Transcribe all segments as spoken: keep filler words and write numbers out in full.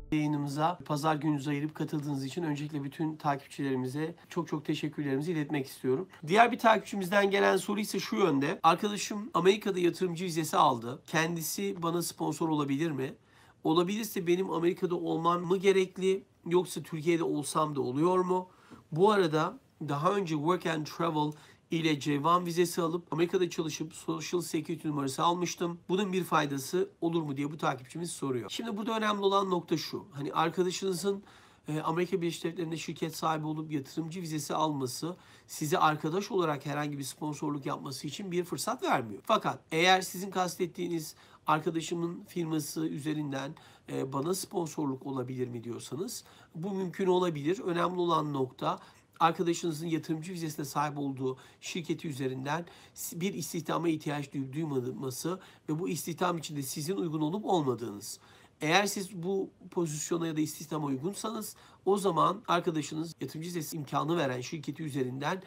Yayınımıza pazar gününüzü ayırıp katıldığınız için öncelikle bütün takipçilerimize çok çok teşekkürlerimizi iletmek istiyorum. Diğer bir takipçimizden gelen soru ise şu yönde. Arkadaşım Amerika'da yatırımcı vizesi aldı. Kendisi bana sponsor olabilir mi? Olabilirse benim Amerika'da olmam mı gerekli, yoksa Türkiye'de olsam da oluyor mu? Bu arada daha önce Work and Travel ile C bir vizesi alıp Amerika'da çalışıp Social Security numarası almıştım. Bunun bir faydası olur mu diye bu takipçimiz soruyor. Şimdi burada önemli olan nokta şu. Hani arkadaşınızın e, Amerika Birleşik Devletleri'nde şirket sahibi olup yatırımcı vizesi alması size arkadaş olarak herhangi bir sponsorluk yapması için bir fırsat vermiyor. Fakat eğer sizin kastettiğiniz arkadaşımın firması üzerinden e, bana sponsorluk olabilir mi diyorsanız bu mümkün olabilir. Önemli olan nokta arkadaşınızın yatırımcı vizesine sahip olduğu şirketi üzerinden bir istihdama ihtiyaç duymaması ve bu istihdam içinde sizin uygun olup olmadığınız. Eğer siz bu pozisyona ya da istihdama uygunsanız o zaman arkadaşınız yatırımcı vizesi imkanı veren şirketi üzerinden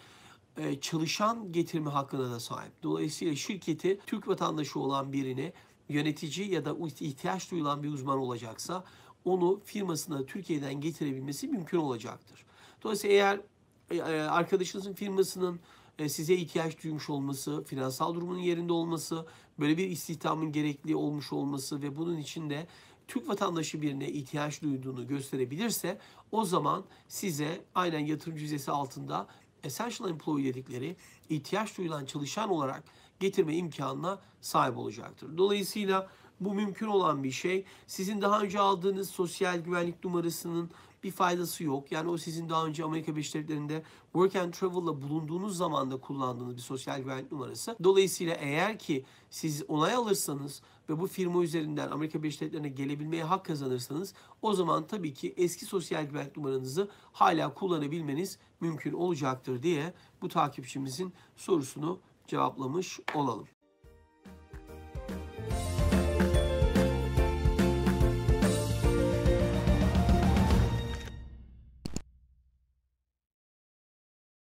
çalışan getirme hakkına da sahip. Dolayısıyla şirketi Türk vatandaşı olan birine yönetici ya da ihtiyaç duyulan bir uzman olacaksa onu firmasına Türkiye'den getirebilmesi mümkün olacaktır. Dolayısıyla eğer arkadaşınızın firmasının size ihtiyaç duymuş olması, finansal durumunun yerinde olması, böyle bir istihdamın gerekli olmuş olması ve bunun için de Türk vatandaşı birine ihtiyaç duyduğunu gösterebilirse o zaman size aynen yatırımcı vizesi altında essential employee dedikleri ihtiyaç duyulan çalışan olarak getirme imkanına sahip olacaktır. Dolayısıyla bu mümkün olan bir şey. Sizin daha önce aldığınız sosyal güvenlik numarasının bir faydası yok. Yani o sizin daha önce Amerika Birleşik Devletleri'nde Work and Travel'la bulunduğunuz zaman da kullandığınız bir sosyal güvenlik numarası. Dolayısıyla eğer ki siz onay alırsanız ve bu firma üzerinden Amerika Birleşik Devletleri'ne gelebilmeye hak kazanırsanız o zaman tabii ki eski sosyal güvenlik numaranızı hala kullanabilmeniz mümkün olacaktır diye bu takipçimizin sorusunu cevaplamış olalım.